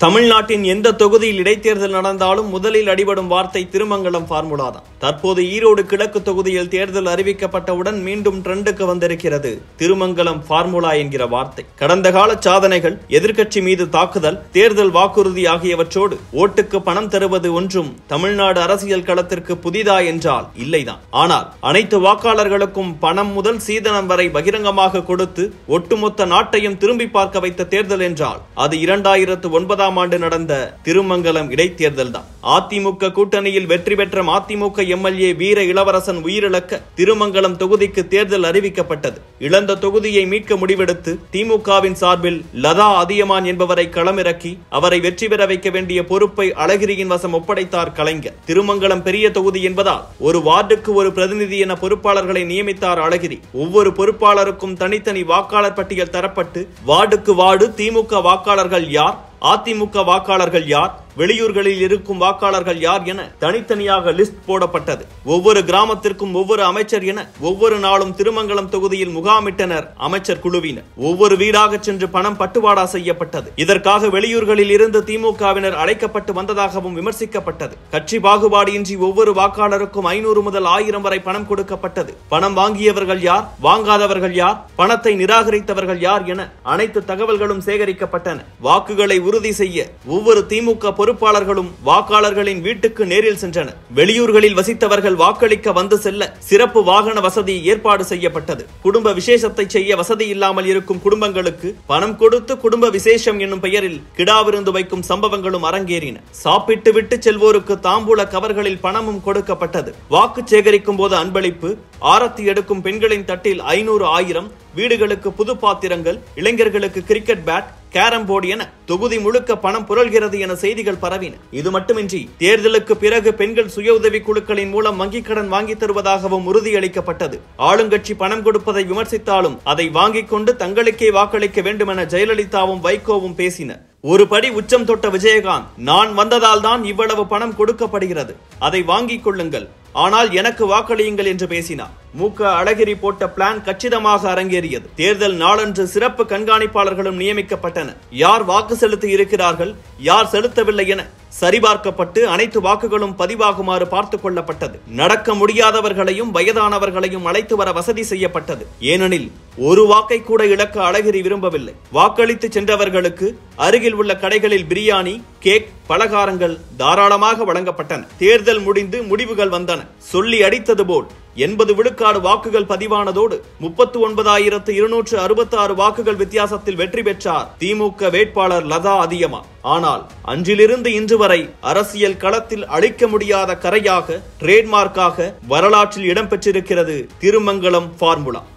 தமிழ்நாட்டின் எந்த தொகுதியில் இடைத்தேர்தல் நடந்தாலும் முதலில் அடிபடும் வார்த்தை திருமங்கலம் ஃபார்முலா தான். தற்போது ஈரோடு கிழக்கு தொகுதியில் தேர்தல் அறிவிக்கப்பட்டவுடன் மீண்டும் ட்ரெண்டுக்கு வந்திருக்கிறது திருமங்கலம் ஃபார்முலா என்கிற வார்த்தை. கடந்த கால சாதனைகள், எதிர்க்கட்சி மீது தாக்குதல், தேர்தல் வாக்குறுதி ஆகியவற்றோடு ஓட்டுக்கு பணம் தருவது ஒன்றும் தமிழ்நாடு அரசியல் களத்திற்கு புதிதா என்றால் இல்லைதான். ஆனால் அனைத்து வாக்காளர்களுக்கும் பணம் முதல் சீதனம் வரை பகிரங்கமாக கொடுத்து ஒட்டுமொத்த நாட்டையும் திரும்பி பார்க்க வைத்த தேர்தல் என்றால் அது 2009 ஆண்டு நடந்த திருமங்கலம் இடைத்தேர்தல் தான். அதிமுக கூட்டணியில் வெற்றி பெற்ற அதிமுக எம்எல்ஏ வீர இளவரசன் உயிரிழக்க திருமங்கலம் தொகுதிக்கு தேர்தல் அறிவிக்கப்பட்டது. இழந்த தொகுதியை மீட்க முடிவெடுத்து திமுகவின் சார்பில் லதா அதியமான் என்பவரை களமிறக்கி அவரை வெற்றி பெற வைக்க வேண்டிய பொறுப்பை அழகிரியின் வசம் ஒப்படைத்தார் கலைஞர். திருமங்கலம் பெரிய தொகுதி என்பதால் ஒரு வார்டுக்கு ஒரு பிரதிநிதி என பொறுப்பாளர்களை நியமித்தார் அழகிரி. ஒவ்வொரு பொறுப்பாளருக்கும் தனித்தனி வாக்காளர் பட்டியல் தரப்பட்டு வார்டுக்கு வார்டு திமுக வாக்காளர்கள் யார், அதிமுக வாக்காளர்கள் யார், வெளியூர்களில் இருக்கும் வாக்காளர்கள் யார் என தனித்தனியாக லிஸ்ட் போடப்பட்டது. ஒவ்வொரு கிராமத்திற்கும் ஒவ்வொரு அமைச்சர் என ஒவ்வொரு நாளும் திருமங்கலம் தொகுதியில் முகாமிட்டனர் அமைச்சர் குழுவினர். ஒவ்வொரு வீடாக சென்று பணம் பட்டுவாடா செய்யப்பட்டது. இதற்காக வெளியூர்களில் இருந்து திமுகவினர் அழைக்கப்பட்டு வந்ததாகவும் விமர்சிக்கப்பட்டது. கட்சி பாகுபாடு இன்றி ஒவ்வொரு வாக்காளருக்கும் 500 முதல் 1000 வரை பணம் கொடுக்கப்பட்டது. பணம் வாங்கியவர்கள் யார், வாங்காதவர்கள் யார், பணத்தை நிராகரித்தவர்கள் யார் என அனைத்து தகவல்களும் சேகரிக்கப்பட்டன. வாக்குகளை உறுதி செய்ய ஒவ்வொரு திமுக பொறுப்பாளர்களும் வாக்காளர்களின் வீட்டுக்கு நேரில் சென்றனர். வெளியூர்களில் வசித்தவர்கள் வாக்களிக்க வந்து செல்ல சிறப்பு வாகன வசதி ஏற்பாடு செய்யப்பட்டது. குடும்ப விசேஷத்தை செய்ய வசதி இல்லாமல் இருக்கும் குடும்பங்களுக்கு பணம் கொடுத்து குடும்ப விசேஷம் என்னும் பெயரில் கிடாவிருந்து வைக்கும் சம்பவங்களும் அரங்கேறின. சாப்பிட்டு விட்டு செல்வோருக்கு தாம்பூல கவர்களில் பணமும் கொடுக்கப்பட்டது. வாக்கு சேகரிக்கும் போது அன்பளிப்பு, ஆரத்தி எடுக்கும் பெண்களின் தட்டில் 500, 1000, வீடுகளுக்கு புது பாத்திரங்கள், இளைஞர்களுக்கு கிரிக்கெட் பேட், கேரம் போர்டு என தொகுதி முழுக்க பணம் புரள்கிறது என செய்திகள் பரவின. இது மட்டுமின்றி தேர்தலுக்கு பிறகு பெண்கள் சுய உதவி குழுக்களின் மூலம் வங்கிக் கடன் வாங்கி தருவதாகவும் உறுதியளிக்கப்பட்டது. ஆளுங்கட்சி பணம் கொடுப்பதை விமர்சித்தாலும் அதை வாங்கிக் கொண்டு தங்களுக்கே வாக்களிக்க வேண்டும் என ஜெயலலிதாவும் வைகோவும் பேசினர். ஒரு படி உச்சம் தொட்ட விஜயகாந்த், நான் வந்ததால் தான் இவ்வளவு பணம் கொடுக்கப்படுகிறது, அதை வாங்கிக் கொள்ளுங்கள், ஆனால் எனக்கு வாக்களியுங்கள் என்று பேசினார். முக அழகிரி போட்ட பிளான் கச்சிதமாக அரங்கேறியது. தேர்தல் நாளன்று சிறப்பு கண்காணிப்பாளர்களும் நியமிக்கப்பட்டனர். யார் வாக்கு செலுத்தி இருக்கிறார்கள், யார் செலுத்தவில்லை என சரிபார்க்கப்பட்டு அனைத்து வாக்குகளும் பதிவாகுமாறு பார்த்துக் கொள்ளப்பட்டது. நடக்க முடியாதவர்களையும் வயதானவர்களையும் அழைத்து வர வசதி செய்யப்பட்டது. ஏனெனில் ஒரு வாக்கை கூட இழக்க அழகிரி விரும்பவில்லை. வாக்களித்து சென்றவர்களுக்கு அருகில் உள்ள கடைகளில் பிரியாணி, கேக், பலகாரங்கள் தாராளமாக வழங்கப்பட்டன. தேர்தல் முடிந்து முடிவுகள் வந்தன. சொல்லி அடித்தது போல் 80 விழுக்காடு வாக்குகள் பதிவானதோடு 39,266 வாக்குகள் வித்தியாசத்தில் வெற்றி பெற்றார் திமுக வேட்பாளர் லதா அதியமான். ஆனால் அன்றிலிருந்து இன்று வரை அரசியல் களத்தில் அழிக்க முடியாத கரையாக, ட்ரேட்மார்க்காக வரலாற்றில் இடம்பெற்றிருக்கிறது திருமங்கலம் ஃபார்முலா.